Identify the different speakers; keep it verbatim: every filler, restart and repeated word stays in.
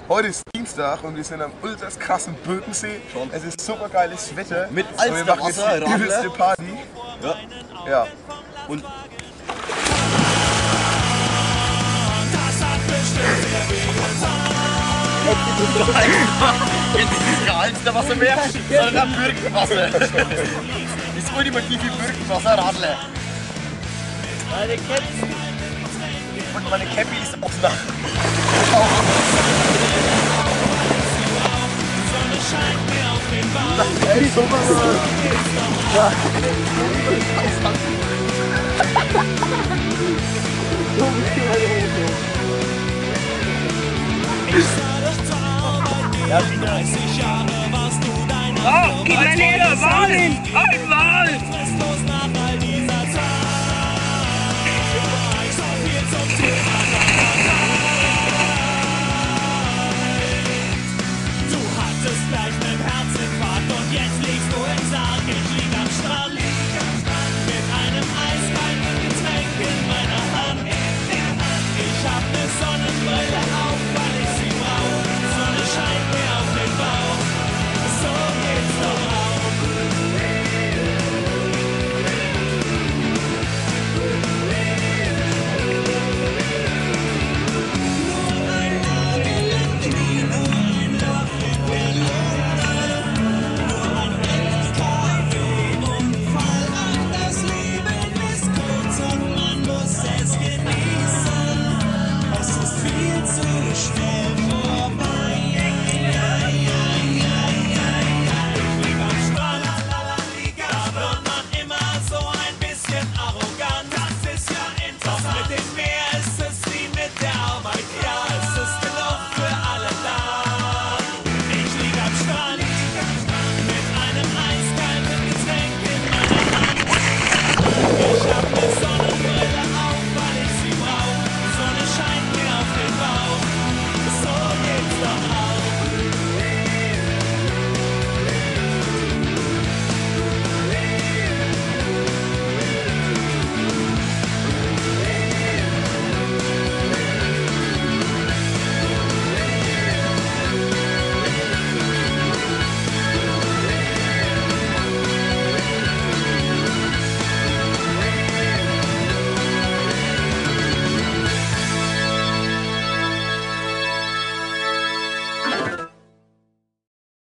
Speaker 1: Heute ist Dienstag und wir sind am ultras krassen Birkensee.
Speaker 2: Schon.
Speaker 1: Es ist super geiles Wetter.
Speaker 2: Mit
Speaker 1: und wir machen jetzt
Speaker 2: Alsterwasser,
Speaker 1: die übelste
Speaker 2: Radler.
Speaker 1: Party.
Speaker 2: Ja.
Speaker 1: Ja.
Speaker 2: Und jetzt ist es kein Alsterwasser mehr, sondern ein Birkenwasser. Das ultimative Birkenwasser-Radler.
Speaker 3: Meine Käppi.
Speaker 2: Und meine Cappy ist auch nach.
Speaker 1: Ey, super, ja.
Speaker 2: Ja, dreißig Jahre warst du dein.
Speaker 3: Oh, gib mir näher, Wahlen! Einmal!